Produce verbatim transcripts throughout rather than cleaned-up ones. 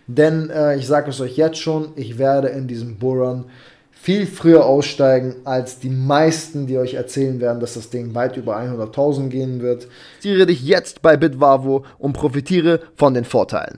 denn äh, ich sage es euch jetzt schon, ich werde in diesem Bullrun viel früher aussteigen als die meisten, die euch erzählen werden, dass das Ding weit über hunderttausend gehen wird. Investiere dich jetzt bei Bitvarvo und profitiere von den Vorteilen.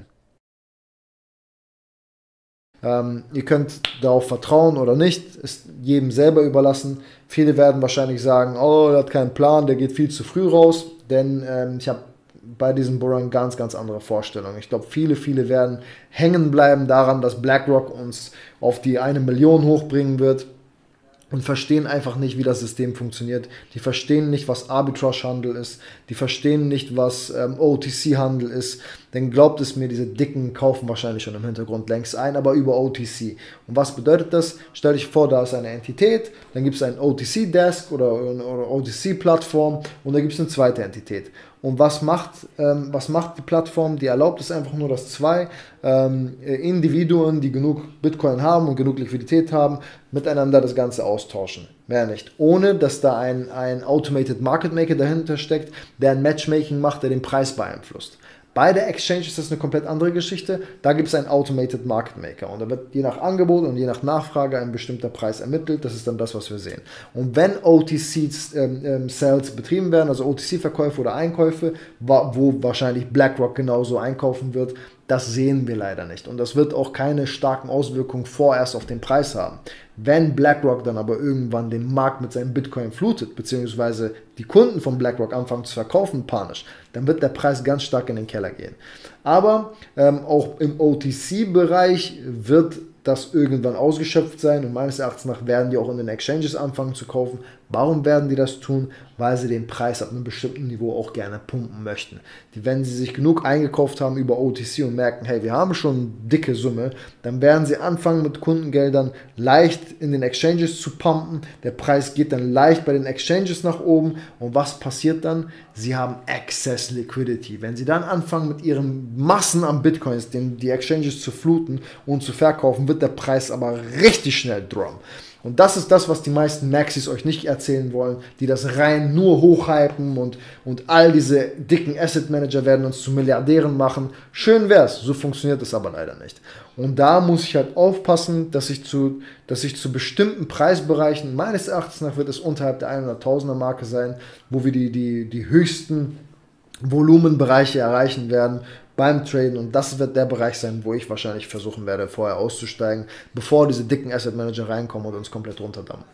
Ähm, ihr könnt darauf vertrauen oder nicht, ist jedem selber überlassen. Viele werden wahrscheinlich sagen, oh, der hat keinen Plan, der geht viel zu früh raus, denn ähm, ich habe bei diesem Bullrun ganz, ganz andere Vorstellungen. Ich glaube, viele, viele werden hängen bleiben daran, dass BlackRock uns auf die eine Million hochbringen wird und verstehen einfach nicht, wie das System funktioniert. Die verstehen nicht, was Arbitrage-Handel ist. Die verstehen nicht, was ähm, O T C-Handel ist. Denn glaubt es mir, diese Dicken kaufen wahrscheinlich schon im Hintergrund längst ein, aber über O T C. Und was bedeutet das? Stell dich vor, da ist eine Entität, dann gibt es einen O T C-Desk oder, oder O T C-Plattform und da gibt es eine zweite Entität. Und was macht, ähm, was macht die Plattform? Die erlaubt es einfach nur, dass zwei ähm, Individuen, die genug Bitcoin haben und genug Liquidität haben, miteinander das Ganze austauschen. Mehr nicht. Ohne, dass da ein, ein Automated Market Maker dahinter steckt, der ein Matchmaking macht, der den Preis beeinflusst. Bei der Exchange ist das eine komplett andere Geschichte. Da gibt es einen Automated Market Maker und da wird je nach Angebot und je nach Nachfrage ein bestimmter Preis ermittelt. Das ist dann das, was wir sehen. Und wenn O T C-Sales ähm, betrieben werden, also O T C-Verkäufe oder Einkäufe, wo wahrscheinlich BlackRock genauso einkaufen wird, das sehen wir leider nicht. Und das wird auch keine starken Auswirkungen vorerst auf den Preis haben. Wenn BlackRock dann aber irgendwann den Markt mit seinem Bitcoin flutet, beziehungsweise die Kunden von BlackRock anfangen zu verkaufen, panisch, dann wird der Preis ganz stark in den Keller gehen. Aber ähm, auch im O T C-Bereich wird das irgendwann ausgeschöpft sein und meines Erachtens nach werden die auch in den Exchanges anfangen zu kaufen. Warum werden die das tun? Weil sie den Preis ab einem bestimmten Niveau auch gerne pumpen möchten. Die, wenn sie sich genug eingekauft haben über O T C und merken, hey, wir haben schon eine dicke Summe, dann werden sie anfangen mit Kundengeldern leicht in den Exchanges zu pumpen. Der Preis geht dann leicht bei den Exchanges nach oben und was passiert dann? Sie haben Excess Liquidity. Wenn sie dann anfangen mit ihren Massen an Bitcoins, den, die Exchanges zu fluten und zu verkaufen, wird der Preis aber richtig schnell droppen. Und das ist das, was die meisten Maxis euch nicht erzählen wollen, die das rein nur hochhypen und, und all diese dicken Asset Manager werden uns zu Milliardären machen. Schön wär's, so funktioniert es aber leider nicht. Und da muss ich halt aufpassen, dass ich zu, dass ich zu bestimmten Preisbereichen, meines Erachtens nach wird es unterhalb der hunderttausender Marke sein, wo wir die, die, die höchsten Volumenbereiche erreichen werden beim Traden und das wird der Bereich sein, wo ich wahrscheinlich versuchen werde, vorher auszusteigen, bevor diese dicken Asset Manager reinkommen und uns komplett runterdammen.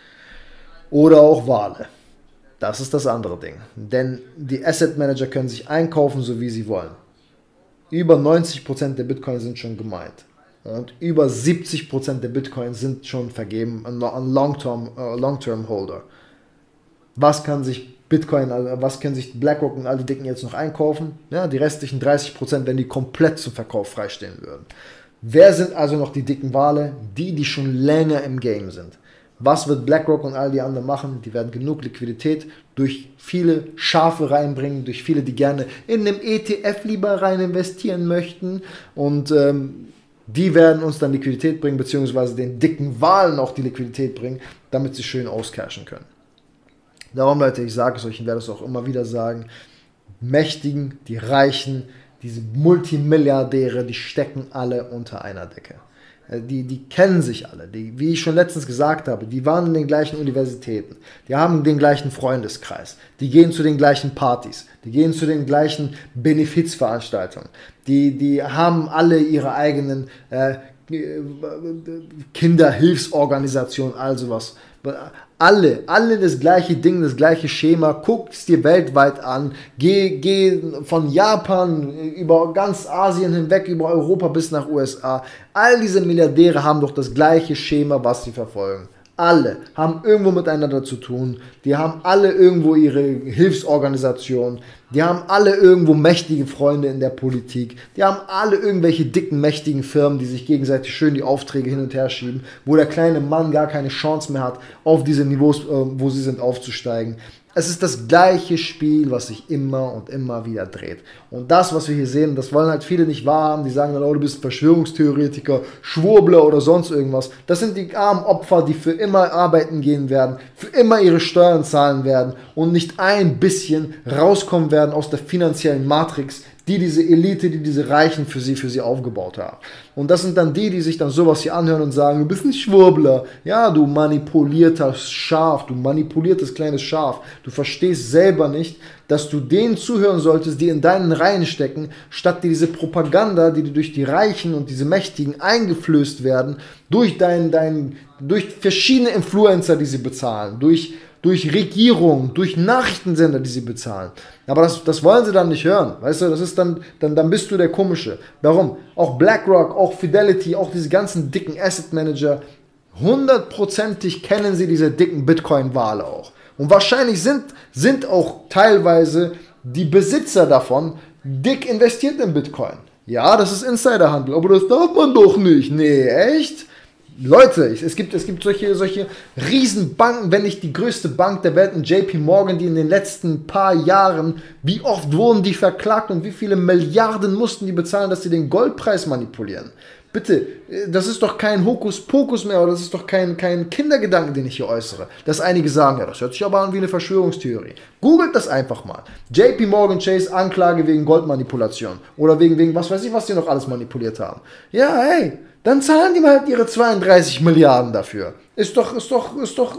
Oder auch Wale. Das ist das andere Ding. Denn die Asset Manager können sich einkaufen, so wie sie wollen. Über neunzig Prozent der Bitcoin sind schon gemeint. Und über siebzig Prozent der Bitcoin sind schon vergeben an Long-Term uh, Long-Term Holder. Was kann sich Bitcoin, was können sich BlackRock und all die Dicken jetzt noch einkaufen? Ja, die restlichen dreißig Prozent, wenn die komplett zum Verkauf freistehen würden. Wer sind also noch die dicken Wale? Die, die schon länger im Game sind. Was wird BlackRock und all die anderen machen? Die werden genug Liquidität durch viele Schafe reinbringen, durch viele, die gerne in einem E T F lieber rein investieren möchten und ähm, die werden uns dann Liquidität bringen, beziehungsweise den dicken Walen auch die Liquidität bringen, damit sie schön auscashen können. Darum, Leute, ich sage es euch und werde es auch immer wieder sagen, Mächtigen, die Reichen, diese Multimilliardäre, die stecken alle unter einer Decke. Die, die kennen sich alle, die, wie ich schon letztens gesagt habe, die waren in den gleichen Universitäten, die haben den gleichen Freundeskreis, die gehen zu den gleichen Partys, die gehen zu den gleichen Benefizveranstaltungen, die, die haben alle ihre eigenen äh, Kinderhilfsorganisationen, all sowas. Alle, alle das gleiche Ding, das gleiche Schema, guck es dir weltweit an, geh, geh von Japan über ganz Asien hinweg, über Europa bis nach U S A. All diese Milliardäre haben doch das gleiche Schema, was sie verfolgen. Alle haben irgendwo miteinander zu tun, die haben alle irgendwo ihre Hilfsorganisation, die haben alle irgendwo mächtige Freunde in der Politik, die haben alle irgendwelche dicken, mächtigen Firmen, die sich gegenseitig schön die Aufträge hin und her schieben, wo der kleine Mann gar keine Chance mehr hat, auf diese Niveaus, äh, wo sie sind, aufzusteigen. Es ist das gleiche Spiel, was sich immer und immer wieder dreht. Und das, was wir hier sehen, das wollen halt viele nicht wahrhaben. Die sagen dann, oh, du bist Verschwörungstheoretiker, Schwurbler oder sonst irgendwas. Das sind die armen Opfer, die für immer arbeiten gehen werden, für immer ihre Steuern zahlen werden und nicht ein bisschen rauskommen werden aus der finanziellen Matrix, die diese Elite, die diese Reichen für sie, für sie aufgebaut haben. Und das sind dann die, die sich dann sowas hier anhören und sagen, du bist ein Schwurbler. Ja, du manipulierter Schaf, du manipuliertes kleines Schaf. Du verstehst selber nicht, dass du denen zuhören solltest, die in deinen Reihen stecken, statt dir diese Propaganda, die dir durch die Reichen und diese Mächtigen eingeflößt werden, durch, dein, dein, durch verschiedene Influencer, die sie bezahlen, durch durch Regierung, durch Nachrichtensender, die sie bezahlen. Aber das, das wollen sie dann nicht hören. Weißt du, das ist dann, dann, dann bist du der Komische. Warum? Auch BlackRock, auch Fidelity, auch diese ganzen dicken Asset Manager, hundertprozentig kennen sie diese dicken Bitcoin-Wale auch. Und wahrscheinlich sind, sind auch teilweise die Besitzer davon dick investiert in Bitcoin. Ja, das ist Insiderhandel, aber das darf man doch nicht. Nee, echt? Leute, es gibt, es gibt solche, solche Riesenbanken, wenn nicht die größte Bank der Welt, in J P Morgan, die in den letzten paar Jahren, wie oft wurden die verklagt und wie viele Milliarden mussten die bezahlen, dass sie den Goldpreis manipulieren. Bitte, das ist doch kein Hokuspokus mehr, oder das ist doch kein, kein Kindergedanken, den ich hier äußere. Dass einige sagen, ja, das hört sich aber an wie eine Verschwörungstheorie. Googelt das einfach mal. J P Morgan Chase, Anklage wegen Goldmanipulation. Oder wegen, wegen was weiß ich, was die noch alles manipuliert haben. Ja, hey, dann zahlen die mal halt ihre zweiunddreißig Milliarden dafür. Ist doch, ist doch, ist doch,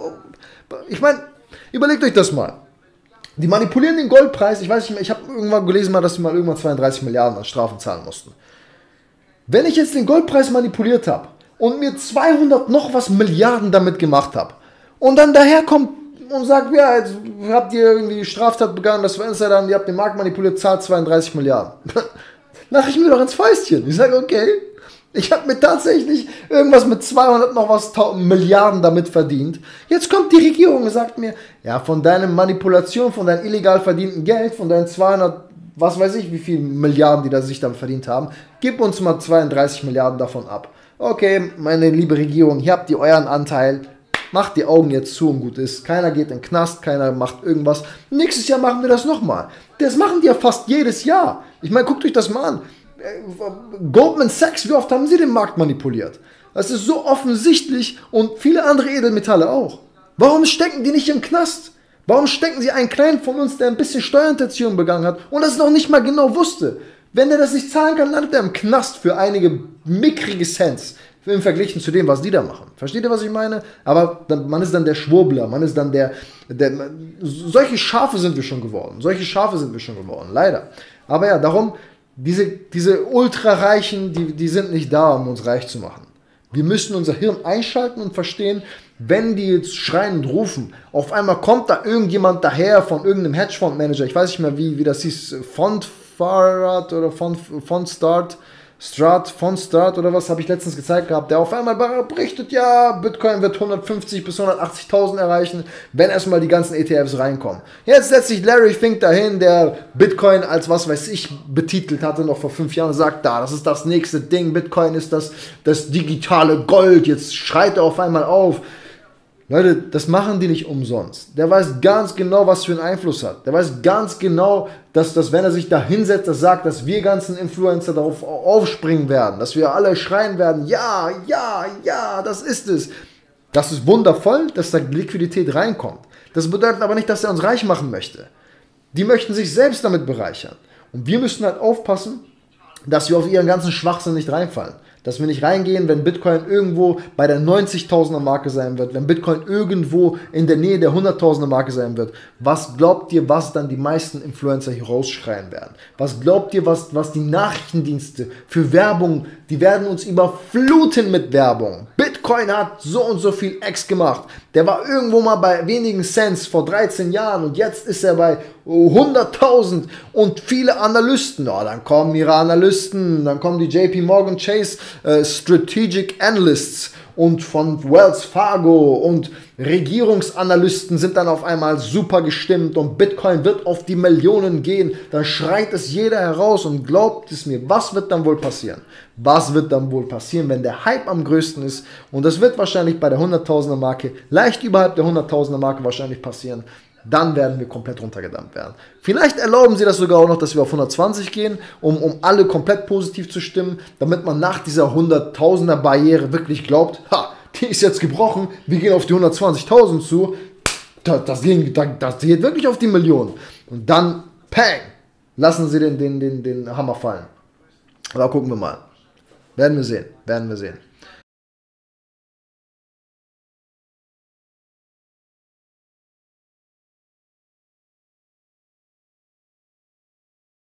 ich meine, überlegt euch das mal. Die manipulieren den Goldpreis, ich weiß nicht mehr, ich habe irgendwann gelesen mal, dass sie mal irgendwann zweiunddreißig Milliarden an Strafen zahlen mussten. Wenn ich jetzt den Goldpreis manipuliert habe und mir zweihundert noch was Milliarden damit gemacht habe und dann daherkommt und sagt, ja, jetzt habt ihr irgendwie Straftat begangen, das war Insider, ihr habt den Markt manipuliert, zahlt zweiunddreißig Milliarden. Lach ich mir doch ins Fäustchen. Ich sage, okay, ich habe mir tatsächlich irgendwas mit zweihundert noch was Milliarden damit verdient. Jetzt kommt die Regierung und sagt mir, ja, von deiner Manipulation, von deinem illegal verdienten Geld, von deinen zweihundert, was weiß ich, wie viele Milliarden, die da sich damit verdient haben, gib uns mal zweiunddreißig Milliarden davon ab. Okay, meine liebe Regierung, hier habt ihr euren Anteil, macht die Augen jetzt zu und gut ist. Keiner geht in den Knast, keiner macht irgendwas. Nächstes Jahr machen wir das nochmal. Das machen die ja fast jedes Jahr. Ich meine, guckt euch das mal an. Goldman Sachs, wie oft haben sie den Markt manipuliert? Das ist so offensichtlich und viele andere Edelmetalle auch. Warum stecken die nicht im Knast? Warum stecken sie einen Kleinen von uns, der ein bisschen Steuerhinterziehung begangen hat und das noch nicht mal genau wusste? Wenn der das nicht zahlen kann, landet er im Knast für einige mickrige Cents im Vergleich zu dem, was die da machen. Versteht ihr, was ich meine? Aber dann, man ist dann der Schwurbler, man ist dann der, der... Solche Schafe sind wir schon geworden. Solche Schafe sind wir schon geworden, leider. Aber ja, darum... Diese, diese Ultrareichen, die, die sind nicht da, um uns reich zu machen. Wir müssen unser Hirn einschalten und verstehen, wenn die jetzt schreien und rufen, auf einmal kommt da irgendjemand daher von irgendeinem Hedgefondsmanager, ich weiß nicht mehr, wie, wie das hieß, Fondfahrrad oder Fond, Fondstart, Strat, Fondstart oder was, habe ich letztens gezeigt gehabt, der auf einmal berichtet, ja, Bitcoin wird hundertfünfzig bis hundertachtzigtausend erreichen, wenn erstmal die ganzen E T Fs reinkommen. Jetzt setzt sich Larry Fink dahin, der Bitcoin als was weiß ich betitelt hatte noch vor fünf Jahren und sagt, da, das ist das nächste Ding, Bitcoin ist das, das digitale Gold, jetzt schreit er auf einmal auf. Leute, das machen die nicht umsonst. Der weiß ganz genau, was für einen Einfluss hat. Der weiß ganz genau, dass, dass wenn er sich da hinsetzt, das sagt, dass wir ganzen Influencer darauf aufspringen werden, dass wir alle schreien werden, ja, ja, ja, das ist es. Das ist wundervoll, dass da Liquidität reinkommt. Das bedeutet aber nicht, dass er uns reich machen möchte. Die möchten sich selbst damit bereichern. Und wir müssen halt aufpassen, dass wir auf ihren ganzen Schwachsinn nicht reinfallen. Dass wir nicht reingehen, wenn Bitcoin irgendwo bei der neunzigtausender Marke sein wird, wenn Bitcoin irgendwo in der Nähe der hunderttausender Marke sein wird. Was glaubt ihr, was dann die meisten Influencer hier rausschreien werden? Was glaubt ihr, was, was die Nachrichtendienste für Werbung, die werden uns überfluten mit Werbung. Bitcoin hat so und so viel X gemacht. Der war irgendwo mal bei wenigen Cents vor dreizehn Jahren und jetzt ist er bei hunderttausend und viele Analysten. Oh, dann kommen ihre Analysten, dann kommen die J P Morgan Chase äh, Strategic Analysts und von Wells Fargo und Regierungsanalysten sind dann auf einmal super gestimmt und Bitcoin wird auf die Millionen gehen. Dann schreit es jeder heraus und glaubt es mir, was wird dann wohl passieren? Was wird dann wohl passieren, wenn der Hype am größten ist? Und das wird wahrscheinlich bei der hunderttausender Marke, leicht überhalb der hunderttausender Marke wahrscheinlich passieren. Dann werden wir komplett runtergedammt werden. Vielleicht erlauben sie das sogar auch noch, dass wir auf hundertzwanzig gehen, um, um alle komplett positiv zu stimmen, damit man nach dieser hunderttausender Barriere wirklich glaubt, ha, die ist jetzt gebrochen, wir gehen auf die hundertzwanzigtausend zu, das, das, ging, das geht wirklich auf die Millionen. Und dann, pang, lassen sie den, den, den, den Hammer fallen. Aber gucken wir mal. Werden wir sehen. Werden wir sehen.